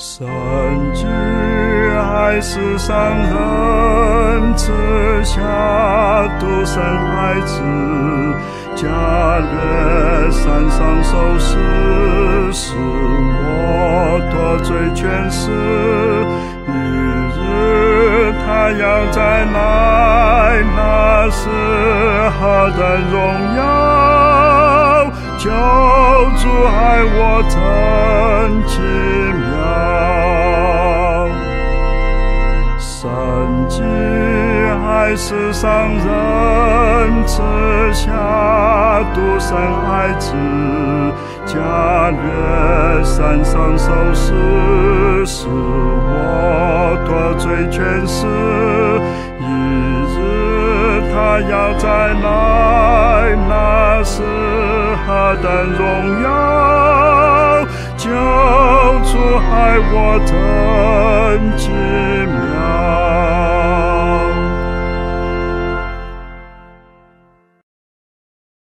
神居爱世上人，赐下独生孩子，加略山上受死，使我脱罪全死。一日太阳再来，那是何等荣耀！救主爱我真奇妙，神迹爱世上人，赐下独生孩子，加略山上受死，使我脱罪全死。一日他要再来，那是何等荣耀！救主爱我真奇